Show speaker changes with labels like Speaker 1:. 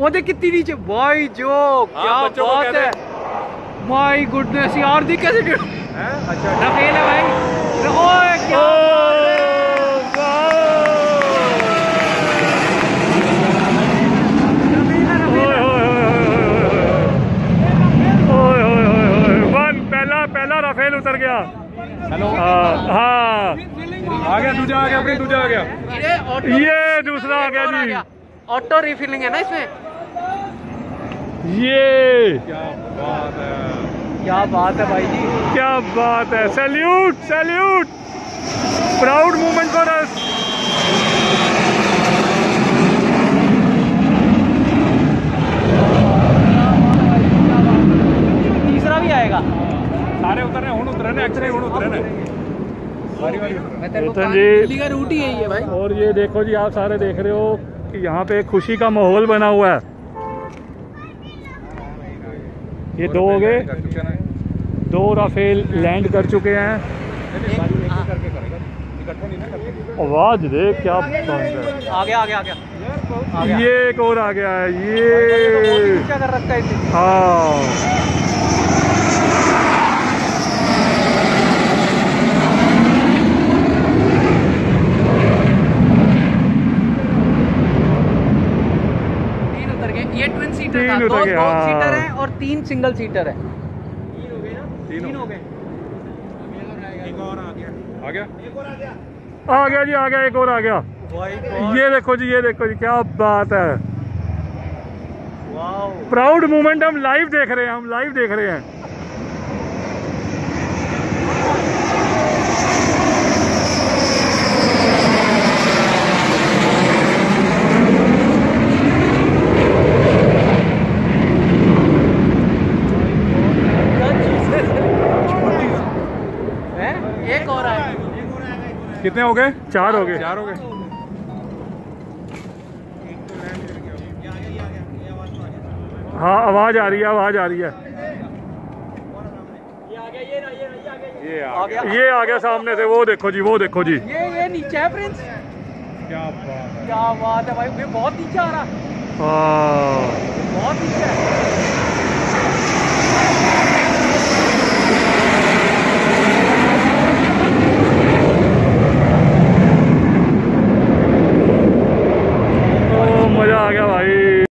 Speaker 1: वो देख कितनी नीचे भाई जो क्या बात है। माय गुडनेस यार दी कैसे अच्छा रफेल है भाई। ओए क्या
Speaker 2: पहला राफेल उतर गया।
Speaker 1: हेलो
Speaker 2: हाँ
Speaker 3: आ गया, दूजा आ गया, फिर दूजा आ गया,
Speaker 2: ये दूसरा आ गया जी।
Speaker 1: ऑटो रिफिलिंग है ना इसमें।
Speaker 2: ये
Speaker 3: क्या बात है,
Speaker 1: क्या बात है भाई जी,
Speaker 2: क्या बात है। Salute salute, proud moment for us.
Speaker 1: तीसरा भी आएगा।
Speaker 3: सारे उतर रहे हैं, उतर रहे हैं, एक्चुअली उतर रहे हैं।
Speaker 2: चेतन जी
Speaker 1: का रूट ही यही है भाई।
Speaker 2: और ये देखो जी, आप सारे देख रहे हो कि यहाँ पे खुशी का माहौल बना हुआ है। ये दो हो गए, 2 राफेल लैंड कर चुके हैं। आवाज देख क्या बंद है।
Speaker 1: आ गया आ गया आ गया।
Speaker 2: ये एक और आ गया है, ये
Speaker 1: क्या कर रखा है।
Speaker 2: हाँ
Speaker 1: ये ट्विन सीटर था, 2 सीटर है और 3 सिंगल सीटर है। 3 हो गए।
Speaker 3: एक और आ गया, आ गया, एक और आ गया,
Speaker 2: आ गया जी, आ गया, एक और आ गया। ये देखो जी, ये देखो जी, क्या बात है। प्राउड मोमेंट हम लाइव देख रहे हैं, हम लाइव देख रहे हैं।
Speaker 1: एक और आया।
Speaker 3: कितने हो गए?
Speaker 2: 4 हो गए,
Speaker 3: 4 हो गए।
Speaker 2: हाँ आवाज आ रही है, आवाज आ रही है। ये आ गया सामने से, वो देखो जी, वो देखो जी।
Speaker 1: ये नीचे है प्रिंस।
Speaker 3: क्या बात है,
Speaker 1: क्या बात है भाई, बहुत नीचे आ रहा,
Speaker 2: हाँ
Speaker 1: बहुत नीचे है।